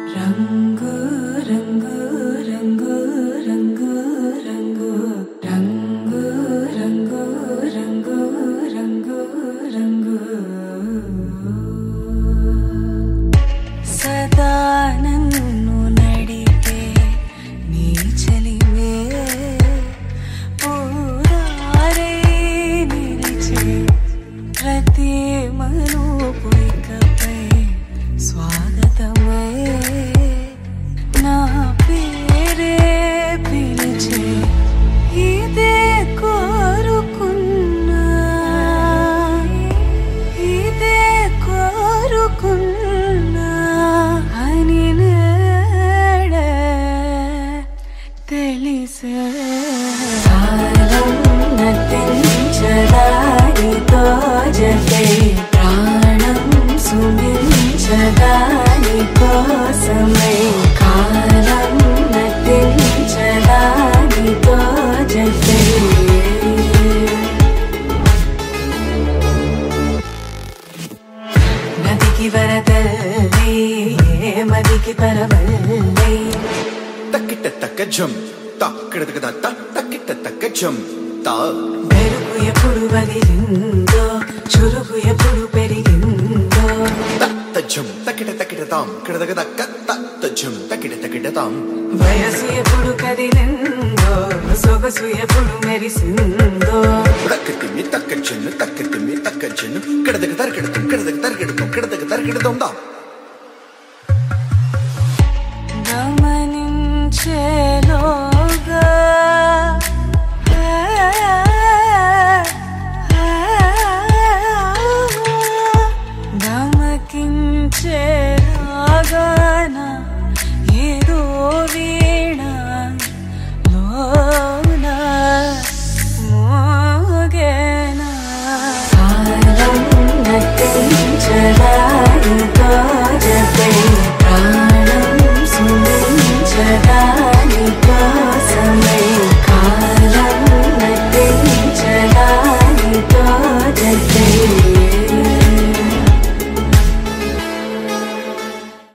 రంగు రంగు రంగు రంగు రంగు రంగు రంగు రంగు రంగు రంగు సదా నన్ను నడిపే నీ చలివే పూరారే నిలిచే ప్రతి మలుపు ఇకపై స్వాగతమై నా పేరే పిలిచే ఇదే కోరుకున్నా ఇదే కోరుకున్నా అని నేడే తెలిసే కాలం నటించడానితో జతే ప్రాణం సుమించదాని కోసమై కాలం నటించడానితో జతే నదికి వరదల్లి మదికి పరవల్లి తక్కిట తక్క జం తక్కిట తక్కిట తక్క జం తా మెరుగు ఎప్పుడు వదిలిందో చురుగు ఎప్పుడు పెరిగిందో తత్త జం తక్కిట తక్కిట తాం కిడదగ తక్క తత్త జం తక్కిట తక్కిట తాం వయసు ఎప్పుడు కదిలిందో సొగసు ఎప్పుడు మెరిసిందో తక్కతిమి తక్క జన్ను తక్కతిమి తక్క జన్ను కిడదగ తరకిడతాం కిడదగ తరకిడతాం కిడదగ తరకిడతాం దా గమనించేలోగా గమకించేలాగాన ఏదో వీణ లోన మోగేనా కాలం నటించడా